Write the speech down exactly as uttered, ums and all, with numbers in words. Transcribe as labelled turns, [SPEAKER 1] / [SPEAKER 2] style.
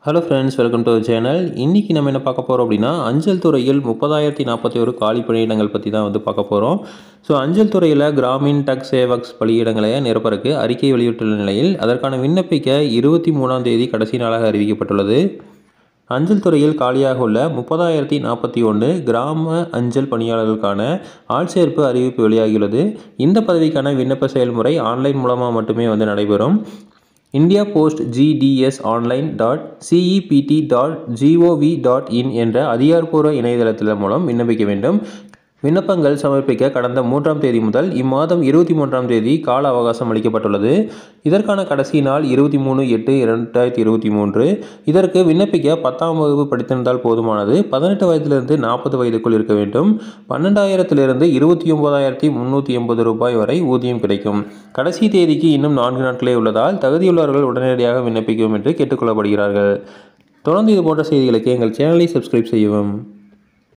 [SPEAKER 1] Hello friends, welcome to channel. இன்றைக்கி நம்ம என்ன பார்க்க போகிறோம் அப்படின்னா, அஞ்சல் துறையில் முப்பதாயிரத்தி நாற்பத்தி ஒரு காலி பணியிடங்கள் பற்றி தான் வந்து பார்க்க போகிறோம். ஸோ அஞ்சல் துறையில் கிராமின் டக் சேவக்ஸ் பணியிடங்களை நிரப்பறக்கு அறிக்கை வெளியிட்டுள்ள நிலையில் அதற்கான விண்ணப்பிக்க இருபத்தி மூணாம் தேதி கடைசி நாளாக அறிவிக்கப்பட்டுள்ளது. அஞ்சல் துறையில் காலியாக உள்ள முப்பதாயிரத்தி நாற்பத்தி ஒன்று கிராம அஞ்சல் பணியாளர்களுக்கான ஆட்சேர்ப்பு அறிவிப்பு வெளியாகியுள்ளது. இந்த பதவிக்கான விண்ணப்ப செயல்முறை ஆன்லைன் மூலமாக மட்டுமே வந்து நடைபெறும். India post GDS online dot CEPT dot GOV dot in என்ற அதிகாரப்பூர்வ இணையதளத்தின் மூலம் விண்ணப்பிக்க வேண்டும். விண்ணப்பங்கள் சமர்ப்பிக்க கடந்த மூன்றாம் தேதி முதல் இம்மாதம் இருபத்தி மூன்றாம் தேதி கால அவகாசம் அளிக்கப்பட்டுள்ளது. இதற்கான கடைசி நாள் இருபத்தி மூணு எட்டு இரண்டாயிரத்தி இருபத்தி மூன்று. இதற்கு விண்ணப்பிக்க பத்தாம் வகுப்பு படித்திருந்தால் போதுமானது. பதினெட்டு வயதிலிருந்து நாற்பது வயதுக்குள் இருக்க வேண்டும். பன்னெண்டாயிரத்திலிருந்து இருபத்தி ஒன்பதாயிரத்தி முந்நூற்றி எண்பது ரூபாய் வரை ஊதியம் கிடைக்கும். கடைசி தேதிக்கு இன்னும் நான்கு நாட்களே உள்ளதால் தகுதியுள்ளவர்கள் உடனடியாக விண்ணப்பிக்கும் என்று கேட்டுக்கொள்ளப்படுகிறார்கள். தொடர்ந்து இது போன்ற செய்திகளுக்கு எங்கள் சேனலை சப்ஸ்கிரைப் செய்யவும்.